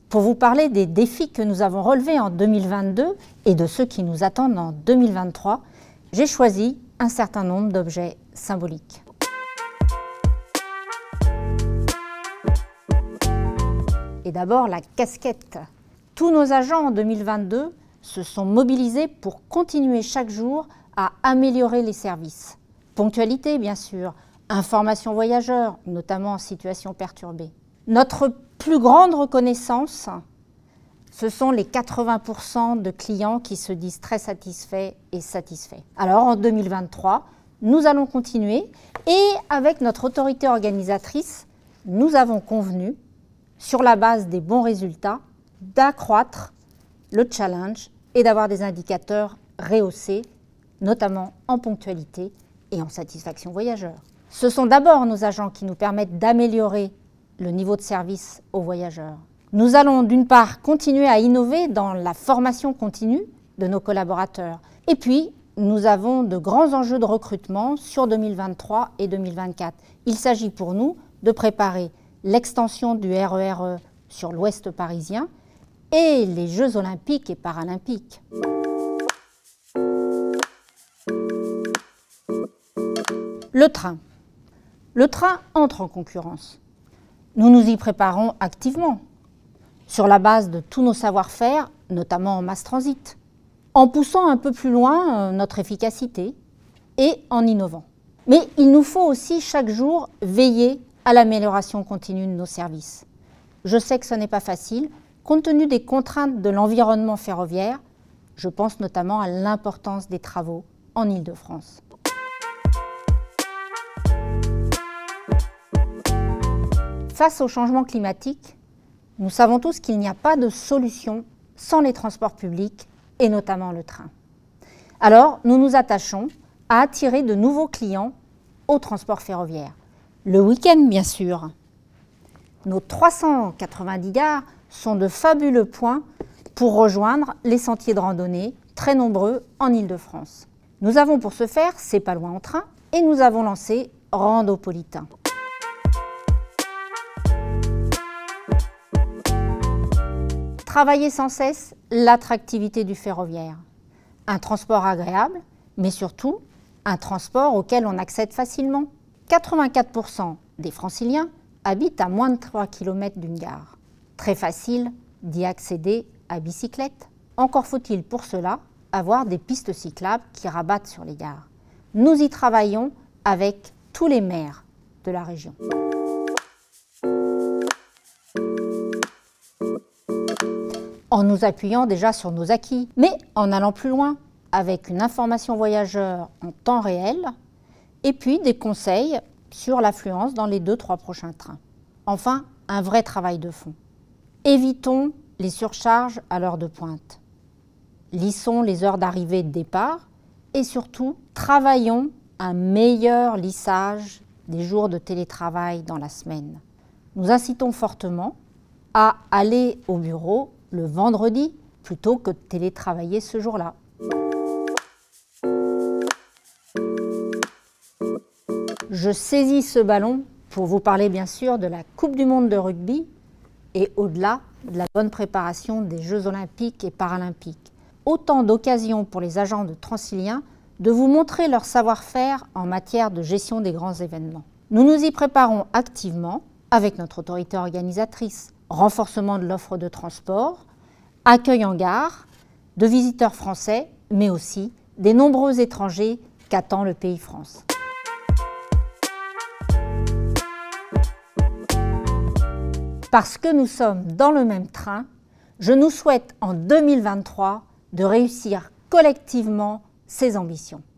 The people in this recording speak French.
pour vous parler des défis que nous avons relevés en 2022 et de ceux qui nous attendent en 2023, j'ai choisi un certain nombre d'objets symboliques. Et d'abord, la casquette. Tous nos agents en 2022 se sont mobilisés pour continuer chaque jour à améliorer les services. Ponctualité, bien sûr, information voyageurs, notamment en situation perturbée. Notre plus grande reconnaissance, ce sont les 80% de clients qui se disent très satisfaits et satisfaits. Alors en 2023, nous allons continuer et avec notre autorité organisatrice, nous avons convenu, sur la base des bons résultats, d'accroître le challenge et d'avoir des indicateurs rehaussés, notamment en ponctualité et en satisfaction voyageur. Ce sont d'abord nos agents qui nous permettent d'améliorer le niveau de service aux voyageurs. Nous allons d'une part continuer à innover dans la formation continue de nos collaborateurs. Et puis, nous avons de grands enjeux de recrutement sur 2023 et 2024. Il s'agit pour nous de préparer l'extension du RER sur l'ouest parisien et les Jeux olympiques et paralympiques. Le train. Le train entre en concurrence. Nous nous y préparons activement, sur la base de tous nos savoir-faire, notamment en mass transit, en poussant un peu plus loin notre efficacité et en innovant. Mais il nous faut aussi chaque jour veiller à l'amélioration continue de nos services. Je sais que ce n'est pas facile, compte tenu des contraintes de l'environnement ferroviaire, je pense notamment à l'importance des travaux en Île-de-France. Face au changement climatique, nous savons tous qu'il n'y a pas de solution sans les transports publics et notamment le train. Alors, nous nous attachons à attirer de nouveaux clients au transport ferroviaire. Le week-end, bien sûr. Nos 390 gares sont de fabuleux points pour rejoindre les sentiers de randonnée, très nombreux en Île-de-France. Nous avons pour ce faire C'est pas loin en train et nous avons lancé Randopolitain. Travailler sans cesse l'attractivité du ferroviaire. Un transport agréable, mais surtout un transport auquel on accède facilement. 84% des Franciliens habitent à moins de 3 km d'une gare. Très facile d'y accéder à bicyclette. Encore faut-il pour cela avoir des pistes cyclables qui rabattent sur les gares. Nous y travaillons avec tous les maires de la région. En nous appuyant déjà sur nos acquis, mais en allant plus loin, avec une information voyageur en temps réel, et puis des conseils sur l'affluence dans les 2-3 prochains trains. Enfin, un vrai travail de fond. Évitons les surcharges à l'heure de pointe. Lissons les heures d'arrivée et de départ, et surtout, travaillons un meilleur lissage des jours de télétravail dans la semaine. Nous incitons fortement à aller au bureau le vendredi plutôt que de télétravailler ce jour-là. Je saisis ce ballon pour vous parler bien sûr de la Coupe du monde de rugby et au-delà de la bonne préparation des Jeux olympiques et paralympiques. Autant d'occasions pour les agents de Transilien de vous montrer leur savoir-faire en matière de gestion des grands événements. Nous nous y préparons activement avec notre autorité organisatrice. Renforcement de l'offre de transport, accueil en gare, de visiteurs français, mais aussi des nombreux étrangers qu'attend le pays France. Parce que nous sommes dans le même train, je nous souhaite en 2023 de réussir collectivement ces ambitions.